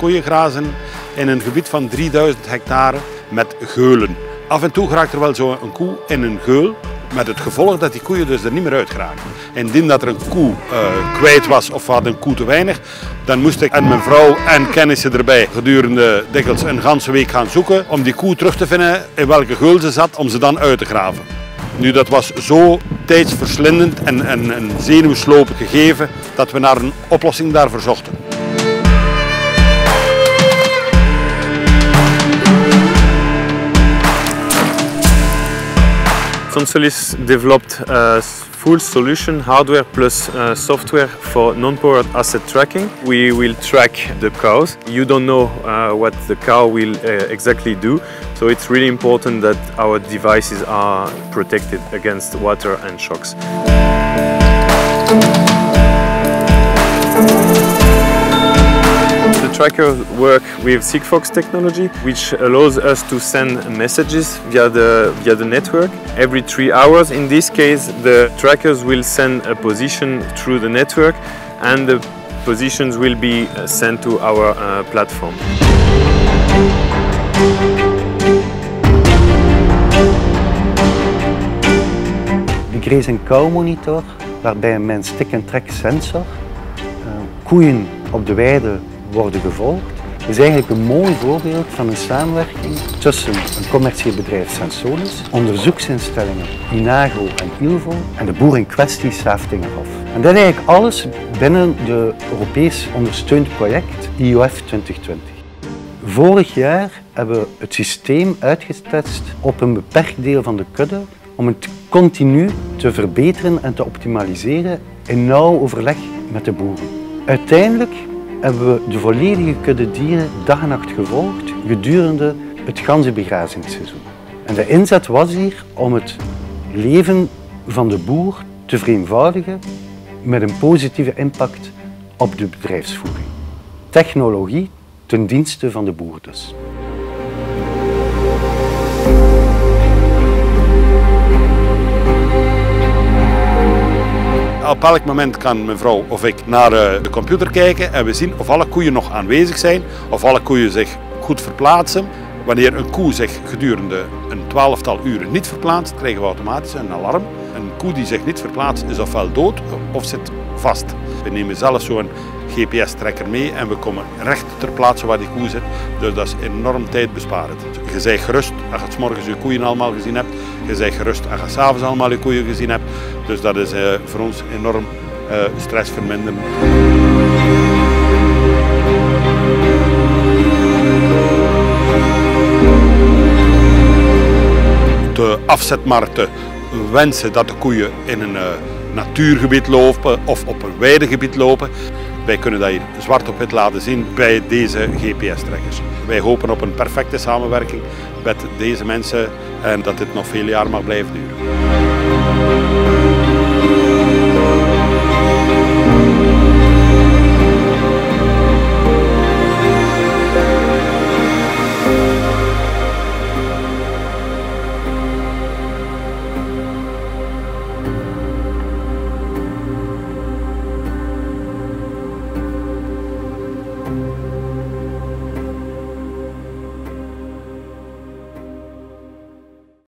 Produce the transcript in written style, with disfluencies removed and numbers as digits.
koeien grazen in een gebied van 3000 hectare met geulen. Af en toe geraakt er wel zo een koe in een geul, met het gevolg dat die koeien dus er niet meer uit geraken. Indien dat er een koe kwijt was of had een koe te weinig, dan moest ik en mijn vrouw en kennissen erbij gedurende dikwijls een ganse week gaan zoeken om die koe terug te vinden in welke geul ze zat, om ze dan uit te graven. Nu, dat was zo tijdsverslindend en een zenuwslopend gegeven dat we naar een oplossing daarvoor zochten. Consolis developed a full solution, hardware plus software for non-powered asset tracking. We will track the cows. You don't know what the cow will exactly do, so it's really important that our devices are protected against water and shocks. The tracker works with Sigfox technology, which allows us to send messages via the network. Every 3 hours, in this case, the trackers will send a position through the network, and the positions will be sent to our platform. De Graze & Cow monitor, waarbij mijn stick-and-track sensor koeien op de weide worden gevolgd, is eigenlijk een mooi voorbeeld van een samenwerking tussen een commercieel bedrijf Sensolis, onderzoeksinstellingen Inago en Ilvo en de boer in kwestie Saftingerhof. En dat eigenlijk alles binnen de Europees ondersteund project IOF 2020. Vorig jaar hebben we het systeem uitgetest op een beperkt deel van de kudde om het continu te verbeteren en te optimaliseren in nauw overleg met de boeren. Uiteindelijk hebben we de volledige kudde dieren dag en nacht gevolgd gedurende het ganse begrazingsseizoen. En de inzet was hier om het leven van de boer te vereenvoudigen met een positieve impact op de bedrijfsvoering. Technologie ten dienste van de boer dus. Op elk moment kan mijn vrouw of ik naar de computer kijken en we zien of alle koeien nog aanwezig zijn, of alle koeien zich goed verplaatsen. Wanneer een koe zich gedurende een 12-tal uren niet verplaatst, krijgen we automatisch een alarm. Een koe die zich niet verplaatst is ofwel dood of zit vast. We nemen zelf zo'n GPS-trekker mee en we komen recht ter plaatse waar die koe zit. Dus dat is enorm tijdbesparend. Je bent gerust als je 's morgens je koeien allemaal gezien hebt. Je bent gerust als je 's avonds allemaal je koeien gezien hebt. Dus dat is voor ons enorm stressverminderend. De afzetmarkten wensen dat de koeien in een natuurgebied lopen of op een weidegebied lopen. Wij kunnen dat hier zwart op wit laten zien bij deze GPS-trekkers. Wij hopen op een perfecte samenwerking met deze mensen en dat dit nog vele jaren mag blijven duren.